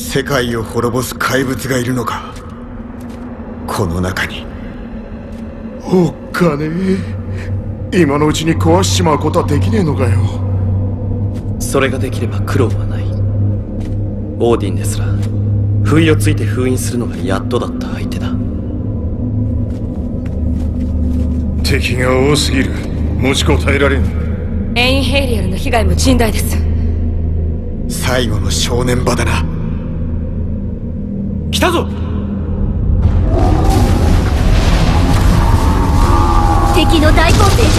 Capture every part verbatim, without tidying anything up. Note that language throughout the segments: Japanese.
世界を滅ぼす怪物がいるのか、この中に。 おっかねえ、今のうちに壊しちまうことはできねえのかよ。 それができれば苦労はない。オーディンですら不意をついて封印するのがやっとだった相手だ。 敵が多すぎる。持ちこたえられん。 エインヘイリアルの被害も甚大です。 最後の正念場だな。 来たぞ。 敵の大攻勢。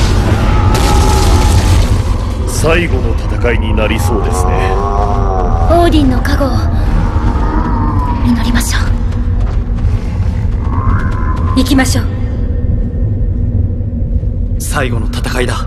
最後の戦いになりそうですね。 オーディンの加護を祈りましょう。行きましょう。 最後の戦いだ。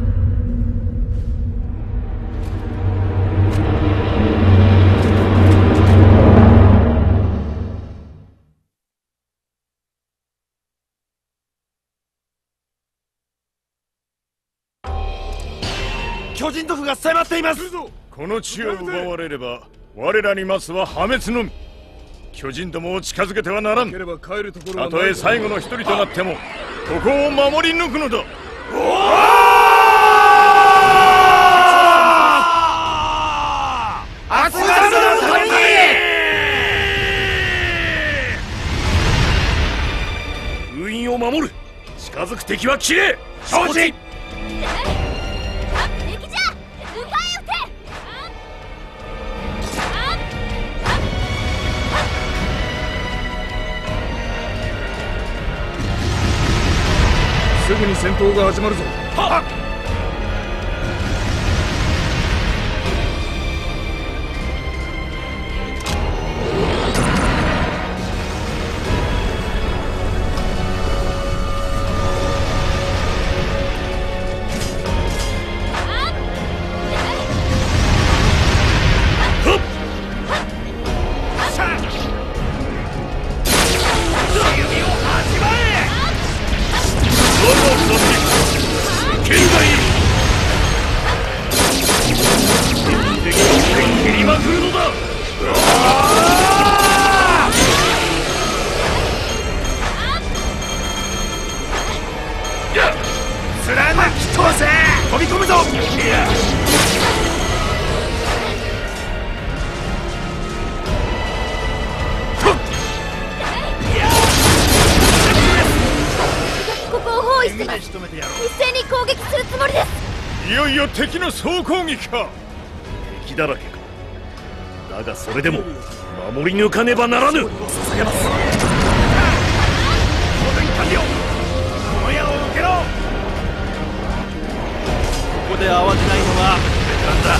巨人族が迫っています。 この地を奪われれば我らに待つは破滅のみ。巨人どもを近づけてはならん。たとえ最後の一人となってもここを守り抜くのだ。 アスガルドのために封印を守る。近づく敵は切れ。承知。 すぐに戦闘が始まるぞ。はっ。敵の総攻撃か。 敵だらけか。だがそれでも守り抜かねばならぬ。捧げます。当然完了。この矢を受けろ。ここで慌てないのがベテランだ。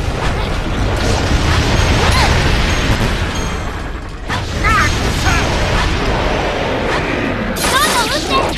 どんどん撃って。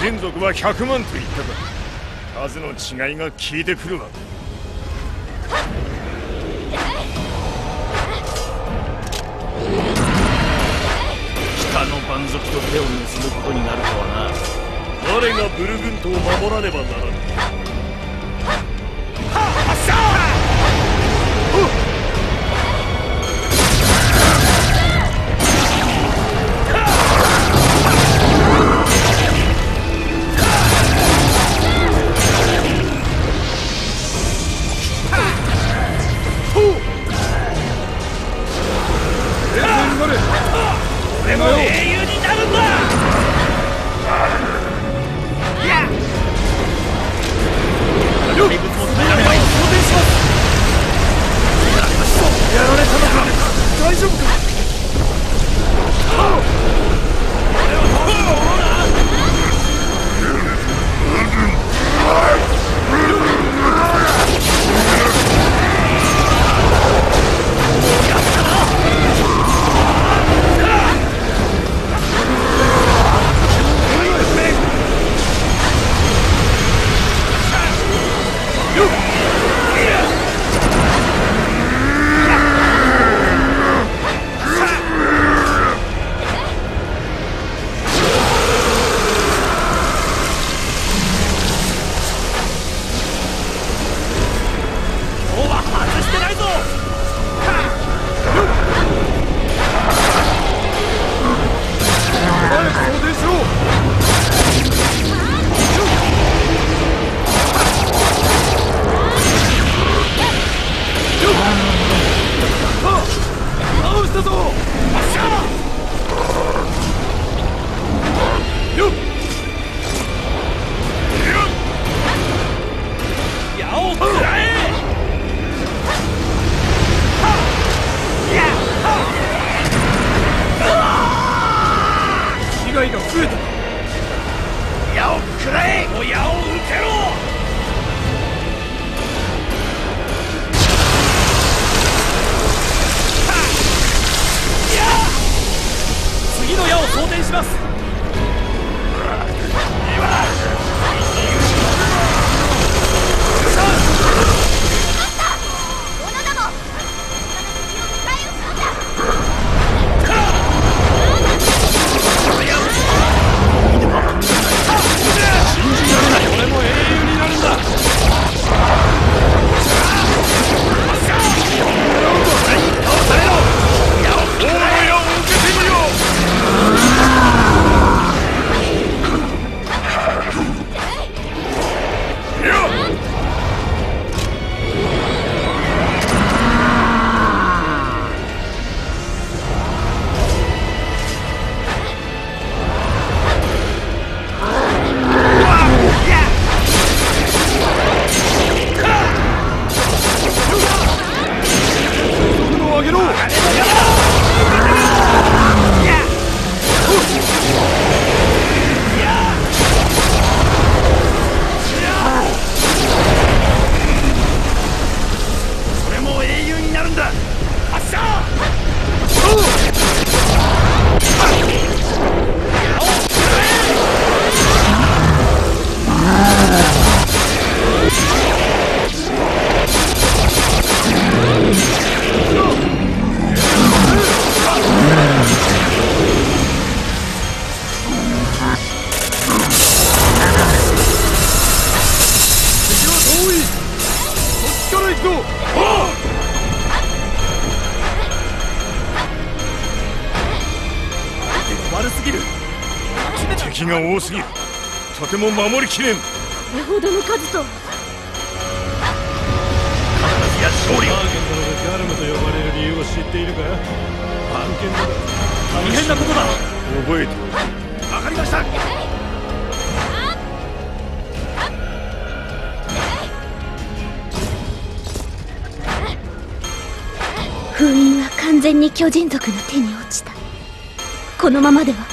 人族はひゃくまんと言ったが、数の違いが効いてくるわ。 北の蛮族と手を結ぶことになるとはな。我がブルグントを守らねばならぬ。発射！俺も英雄になるんだ。いやよっ、怪物も耐えられない。装填します。やられたのか。大丈夫か。 敵が多すぎる。とても守りきれん。 これほどの数とは。 必ずや勝利を。 バーゲン殿がガルムと呼ばれる理由を知っているか。番犬だ。 大変なことだ。 覚えておる。 わかりました。 封印は完全に巨人族の手に落ちた。このままでは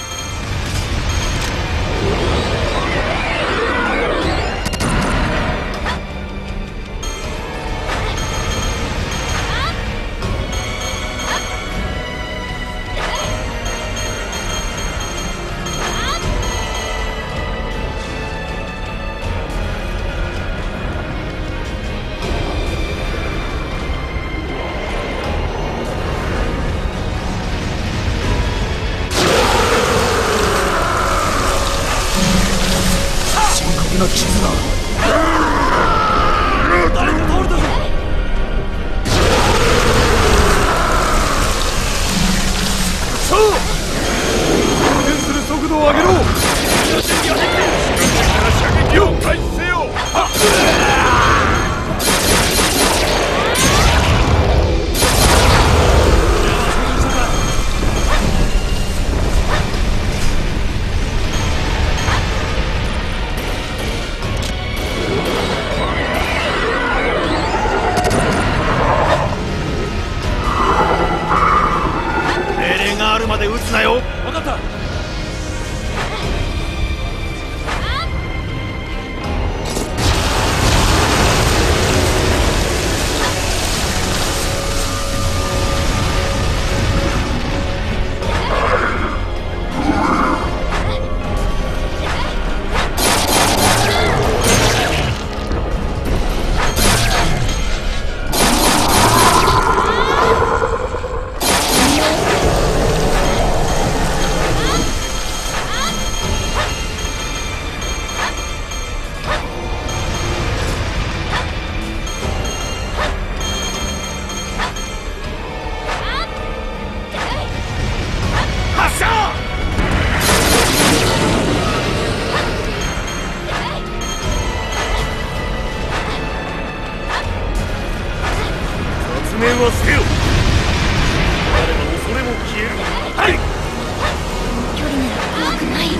は捨てよ。あれば恐れも消える。はい。 距離なら怖くない。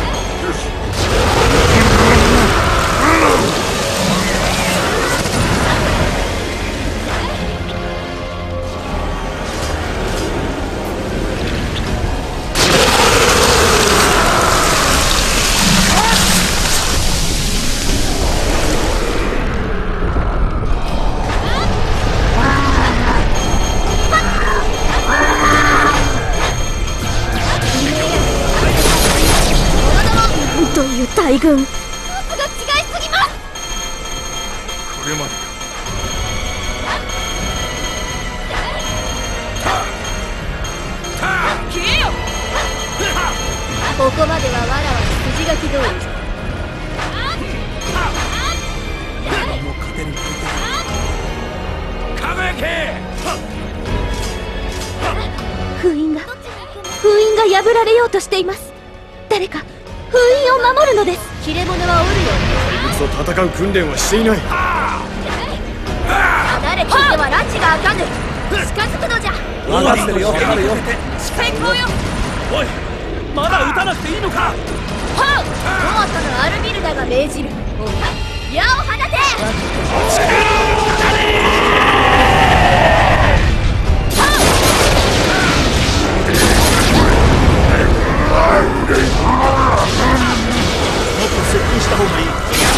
という大軍、数が違いすぎます。 これまで消えよ。ここまではわらわの筋書き通り。 もう勝てる。輝け。 封印が封印が破られようとしています。誰か封印を守るのです。切れ者はおるよ。 怪物と戦う訓練はしていない。 離れていては拉致があかぬ。近づくのじゃ。 分かってるよ。分かるよ。 近いこうよ。 おい、まだ撃たなくていいのか。 はう、ロアサのアルビルダが命じる。矢を放て。 もっと接近した方がいい。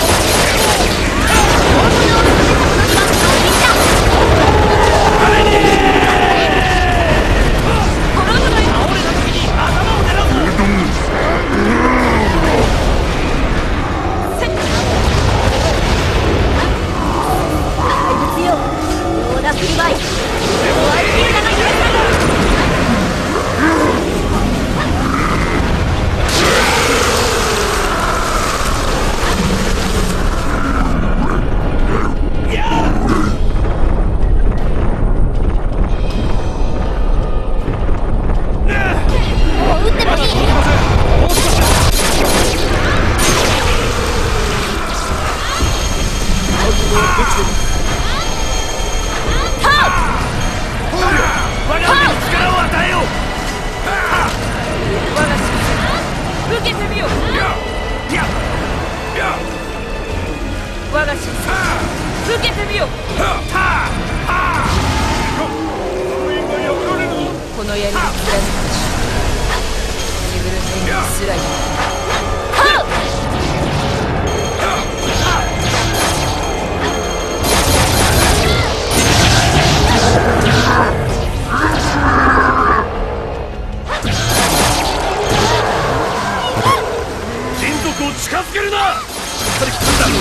近づけるな。しっかり来るんだ。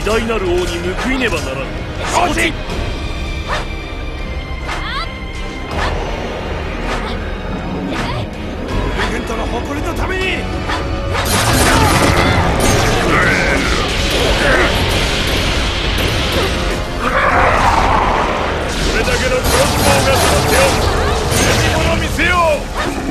偉大なる王に報いねばならぬ。承知。 レゲントの誇りのために。 これだけのクロスボウが揃ってよ。見物見せよう。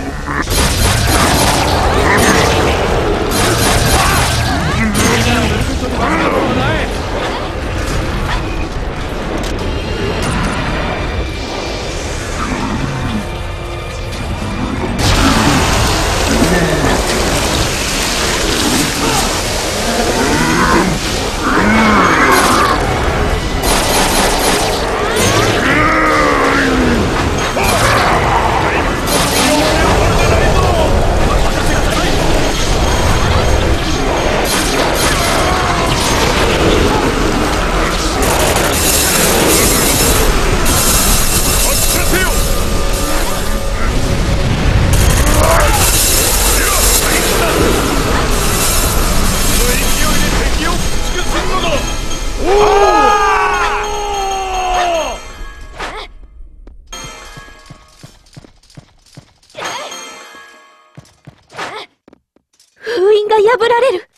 封印が破られる。